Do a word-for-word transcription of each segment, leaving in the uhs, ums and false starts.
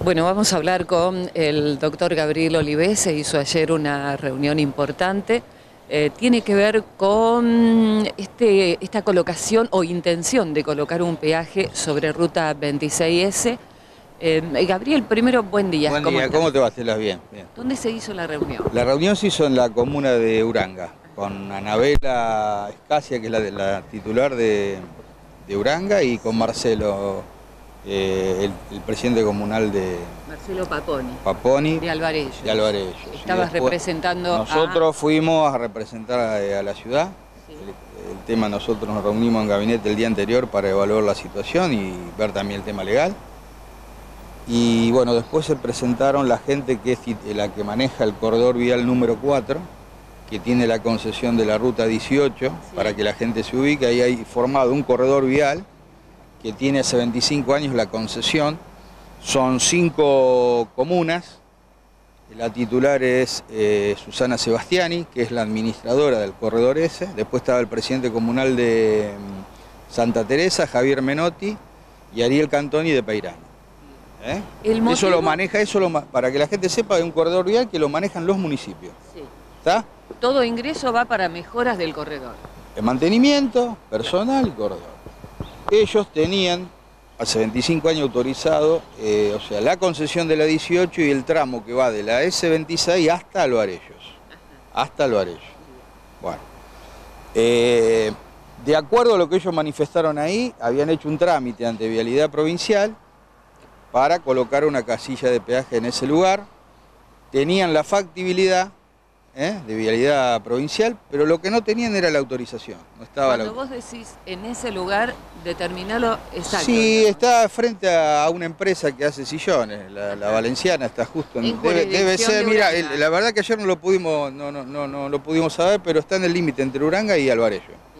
Bueno, vamos a hablar con el doctor Gabriel Olivé. Se hizo ayer una reunión importante. Eh, tiene que ver con este, esta colocación o intención de colocar un peaje sobre Ruta veintiséis ese. Eh, Gabriel, primero, buen día. Buen ¿Cómo día, estás? ¿cómo te va? Telas? Bien, bien. ¿Dónde se hizo la reunión? La reunión se hizo en la comuna de Uranga, con Anabela Escasia, que es la, de, la titular de, de Uranga, y con Marcelo, eh, el, el presidente comunal de Marcelo Paponi. Paponi. De Alvarellos. De Alvarellos. Estabas representando Nosotros a... fuimos a representar a, a la ciudad. Sí. El, el tema, nosotros nos reunimos en gabinete el día anterior para evaluar la situación y ver también el tema legal. Y bueno, después se presentaron la gente que es la que maneja el corredor vial número cuatro, que tiene la concesión de la ruta dieciocho, sí, para que la gente se ubique. Ahí hay formado un corredor vial que tiene hace veinticinco años la concesión. Son cinco comunas. La titular es eh, Susana Sebastiani, que es la administradora del corredor ese. Después estaba el presidente comunal de Santa Teresa, Javier Menotti, y Ariel Cantoni de Peirano. ¿Eh? El motivo... Eso lo maneja, eso lo, para que la gente sepa, es un corredor vial que lo manejan los municipios. Sí. ¿Está? Todo ingreso va para mejoras del corredor. El mantenimiento personal y corredor. Ellos tenían, hace veinticinco años autorizado, eh, o sea, la concesión de la dieciocho y el tramo que va de la ese veintiséis hasta Alvarellos. Ajá. Hasta Alvarellos. Bueno. Eh, de acuerdo a lo que ellos manifestaron ahí, habían hecho un trámite ante Vialidad Provincial para colocar una casilla de peaje en ese lugar. Tenían la factibilidad ¿eh? de Vialidad Provincial, pero lo que no tenían era la autorización. No estaba Cuando la... vos decís en ese lugar, determinalo exacto. Sí, ¿no? está frente a una empresa que hace sillones, la, la Valenciana, está justo en... en debe, debe ser, de mira, el, la verdad que ayer no lo pudimos, no, no, no, no lo pudimos saber, pero está en el límite entre Uranga y Alvarellos.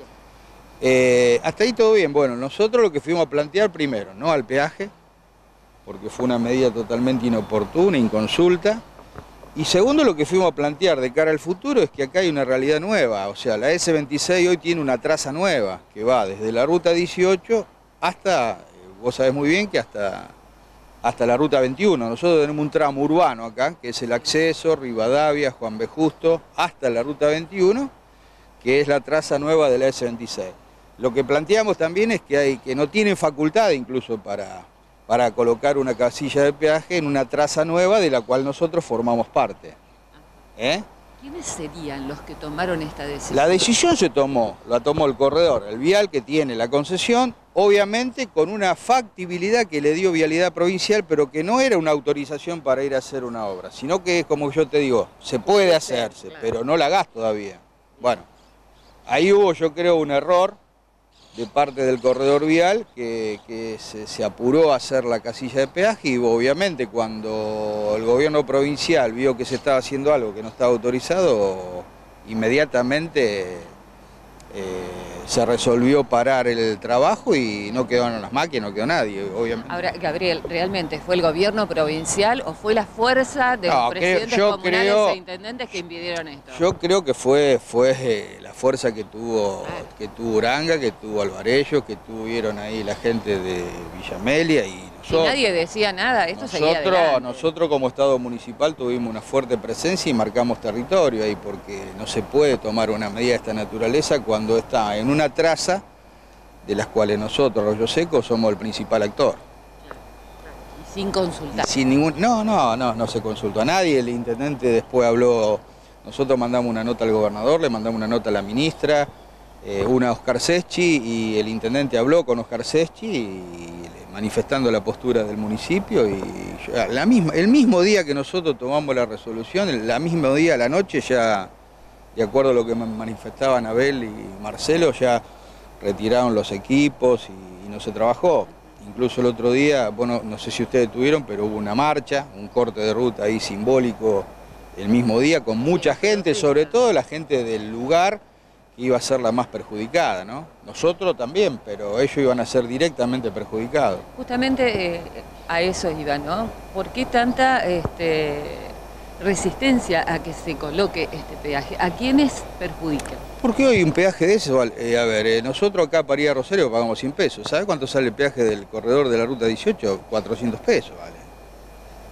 Eh, hasta ahí todo bien. Bueno, nosotros lo que fuimos a plantear primero, no al peaje, porque fue una medida totalmente inoportuna, inconsulta. Y segundo, lo que fuimos a plantear de cara al futuro es que acá hay una realidad nueva. O sea, la ese veintiséis hoy tiene una traza nueva, que va desde la ruta dieciocho hasta, vos sabés muy bien que hasta, hasta la ruta veintiuno. Nosotros tenemos un tramo urbano acá, que es el acceso, Rivadavia, Juan B. Justo, hasta la ruta veintiuno, que es la traza nueva de la ese veintiséis. Lo que planteamos también es que, hay, que no tienen facultad incluso para... para colocar una casilla de peaje en una traza nueva de la cual nosotros formamos parte. ¿Eh? ¿Quiénes serían los que tomaron esta decisión? La decisión se tomó, la tomó el corredor, el vial que tiene la concesión, obviamente con una factibilidad que le dio Vialidad Provincial, pero que no era una autorización para ir a hacer una obra, sino que, como yo te digo, se puede hacerse, pero no la hagas todavía. Bueno, ahí hubo, yo creo, un error de parte del corredor vial que, que se, se apuró a hacer la casilla de peaje y obviamente cuando el gobierno provincial vio que se estaba haciendo algo que no estaba autorizado, inmediatamente eh, se resolvió parar el trabajo y no quedaron las máquinas, no quedó nadie, obviamente. Ahora, Gabriel, ¿realmente fue el gobierno provincial o fue la fuerza de no, los presidentes creo, comunales creo, e intendentes que impidieron esto? Yo creo que fue, fue eh, la fuerza que tuvo, ah. que tuvo Uranga, que tuvo Alvarellos, que tuvieron ahí la gente de Villa Amelia y nosotros. Y nadie decía nada, esto seguía adelante. Nosotros como Estado municipal tuvimos una fuerte presencia y marcamos territorio ahí porque no se puede tomar una medida de esta naturaleza cuando está en una traza de las cuales nosotros, Arroyo Seco, somos el principal actor. Y sin consultar. Y sin ningún, no, no, no, no se consultó a nadie, el intendente después habló, nosotros mandamos una nota al gobernador, le mandamos una nota a la ministra, eh, una a Oscar Seschi, y el intendente habló con Oscar Seschi y manifestando la postura del municipio y la misma, el mismo día que nosotros tomamos la resolución, el mismo día a la noche ya, de acuerdo a lo que manifestaban Abel y Marcelo, ya retiraron los equipos y, y no se trabajó. Incluso el otro día, bueno, no sé si ustedes tuvieron, pero hubo una marcha, un corte de ruta ahí simbólico el mismo día con mucha gente, sobre todo la gente del lugar, que iba a ser la más perjudicada, ¿no? Nosotros también, pero ellos iban a ser directamente perjudicados. Justamente eh, a eso iba, ¿no? ¿Por qué tanta este, resistencia a que se coloque este peaje? ¿A quiénes perjudica? Porque hoy un peaje de ese, vale, eh, a ver, eh, nosotros acá para ir a Rosario pagamos cien pesos. ¿Sabe cuánto sale el peaje del corredor de la ruta dieciocho? cuatrocientos pesos, vale.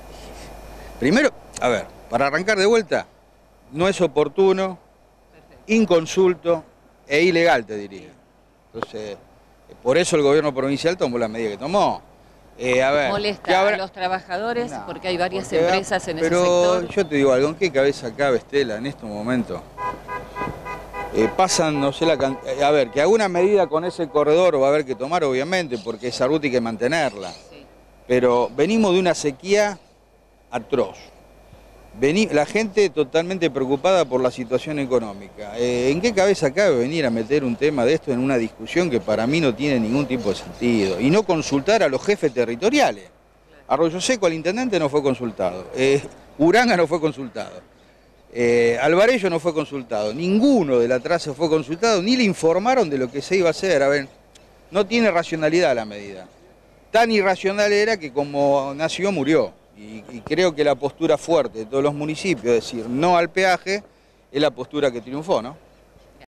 Primero, a ver, para arrancar de vuelta, no es oportuno, inconsulto e ilegal, te diría. Entonces, por eso el gobierno provincial tomó la medida que tomó. Eh, a ver, ¿Molesta habrá... a los trabajadores? No, porque hay varias porque, empresas en pero ese sector. Pero yo te digo algo, ¿en qué cabeza cabe, Estela, en estos momentos? Eh, pasan, no sé, la cantidad... A ver, que alguna medida con ese corredor va a haber que tomar, obviamente, porque esa ruta hay que mantenerla. Sí. Pero venimos de una sequía atroz. Vení, la gente totalmente preocupada por la situación económica. Eh, ¿En qué cabeza cabe venir a meter un tema de esto en una discusión que para mí no tiene ningún tipo de sentido? Y no consultar a los jefes territoriales. Arroyo Seco, al intendente, no fue consultado. Eh, Uranga no fue consultado. Eh, Alvarello no fue consultado. Ninguno de la traza fue consultado, ni le informaron de lo que se iba a hacer. A ver, no tiene racionalidad la medida. Tan irracional era que como nació, murió. Y, y creo que la postura fuerte de todos los municipios, es decir, no al peaje, es la postura que triunfó, ¿no?